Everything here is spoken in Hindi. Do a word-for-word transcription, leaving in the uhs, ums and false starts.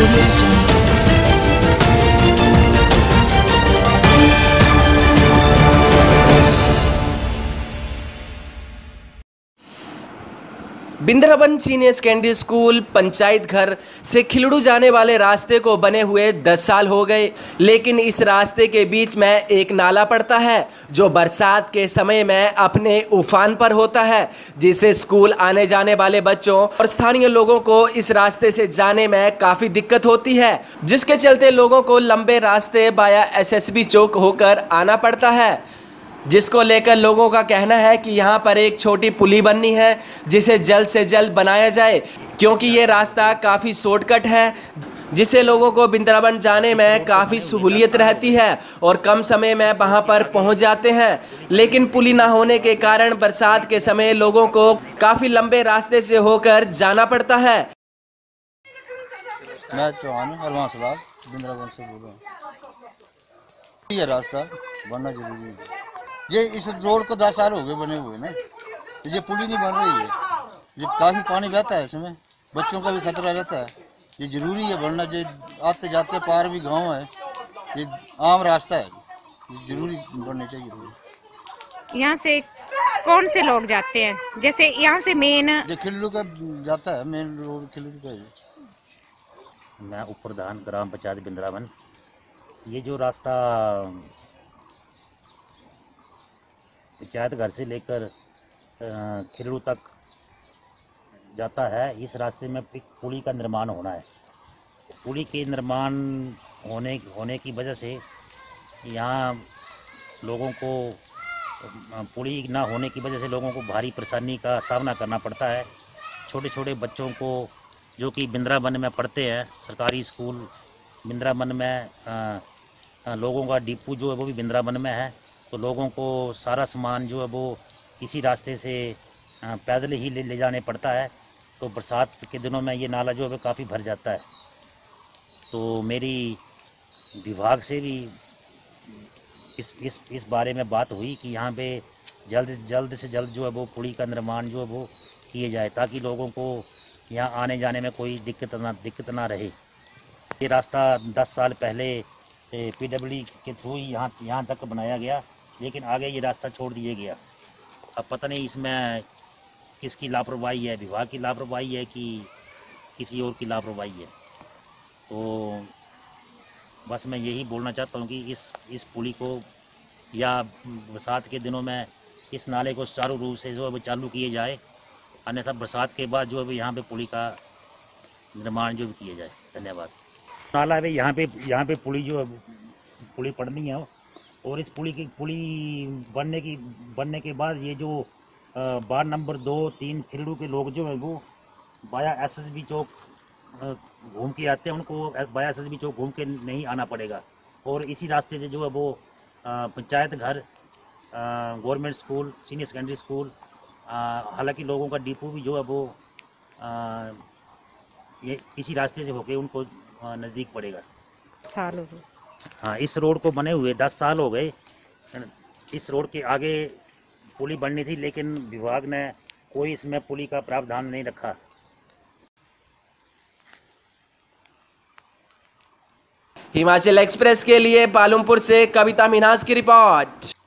Bindravan senior secondary school panchayat घर से खिलड़ू जाने वाले रास्ते को बने हुए दस साल हो गए, लेकिन इस रास्ते के बीच में एक नाला पड़ता है जो बरसात के समय में अपने उफान पर होता है, जिससे स्कूल आने जाने वाले बच्चों और स्थानीय लोगों को इस रास्ते से जाने में काफ़ी दिक्कत होती है, जिसके चलते लोगों को लंबे रास्ते बाया एसएसबी चौक होकर आना पड़ता है, जिसको लेकर लोगों का कहना है कि यहाँ पर एक छोटी पुली बननी है जिसे जल्द से जल्द बनाया जाए, क्योंकि ये रास्ता काफ़ी शॉर्टकट है जिससे लोगों को बिंद्रावन जाने में काफ़ी सहूलियत रहती है और कम समय में वहाँ पर पहुँच जाते हैं। लेकिन पुली ना होने के कारण बरसात के समय लोगों को काफ़ी लंबे रास्ते से होकर जाना पड़ता है। मैं चौहान हरवां सलाह बिंद्रावन से बोल रहा हूँ। ये रास्ता बनना जरूरी है। ये इस रोड को दस साल हो गए बने हुए ना, ये पुली नहीं बन रही है। ये काफ़ी पानी बहता है, इसमें बच्चों का भी खतरा रहता है। ये जरूरी है बनना। ये आते जाते पार भी गांव है, ये आम रास्ता है, ये जरूरी बनने चाहिए। यहाँ से कौन से लोग जाते हैं? जैसे यहाँ से मेन ये खिल्लू का जाता है, मेन रोड खिल्लू का है। मैं उप प्रधान ग्राम पंचायत बिंद्रावन। ये जो रास्ता पंचायत घर से लेकर खिलड़ू तक जाता है, इस रास्ते में पुली का निर्माण होना है। पुली के निर्माण होने होने की वजह से यहाँ लोगों को पुली ना होने की वजह से लोगों को भारी परेशानी का सामना करना पड़ता है। छोटे छोटे बच्चों को जो कि बिंद्रावन में पढ़ते हैं, सरकारी स्कूल बिंद्रावन में, आ, आ, लोगों का डिपू जो है वो भी बिंद्रावन में है, तो लोगों को सारा सामान जो है वो इसी रास्ते से पैदल ही ले, ले जाने पड़ता है। तो बरसात के दिनों में ये नाला जो है वो काफ़ी भर जाता है। तो मेरी विभाग से भी इस इस इस बारे में बात हुई कि यहाँ पे जल्द जल्द से जल्द जो है वो पुली का निर्माण जो है वो किए जाए, ताकि लोगों को यहाँ आने जाने में कोई दिक्कत ना दिक्कत ना रहे। ये रास्ता दस साल पहले पीडब्ल्यूडी के थ्रू ही यहाँ यहाँ तक बनाया गया, लेकिन आगे ये रास्ता छोड़ दिया गया। अब पता नहीं इसमें किसकी लापरवाही है, विभाग की लापरवाही है कि किसी और की लापरवाही है। तो बस मैं यही बोलना चाहता हूँ कि इस इस पुली को या बरसात के दिनों में इस नाले को सुचारू रूप से जो है चालू किए जाए, अन्यथा बरसात के बाद जो है यहाँ पे पुली का निर्माण जो भी किया जाए। धन्यवाद। नाला है यहाँ पे यहाँ पे पुली जो है पुली पड़नी है, और इस पुली की पुली बनने की बनने के बाद ये जो वार्ड नंबर दो तीन खिलड़ू के लोग जो है वो बाया एसएसबी चौक घूम के आते हैं, उनको बाया एसएसबी चौक घूम के नहीं आना पड़ेगा। और इसी रास्ते से जो है वो पंचायत घर, government school, senior secondary school, हालांकि लोगों का डिपो भी जो है वो आ, ये इसी रास्ते से होके उनको नज़दीक पड़ेगा। साल हो गए। हाँ, इस रोड को बने हुए दस साल हो गए। इस रोड के आगे पुली बननी थी, लेकिन विभाग ने कोई इसमें पुली का प्रावधान नहीं रखा। हिमाचल एक्सप्रेस के लिए पालमपुर से कविता मिन्हास की रिपोर्ट।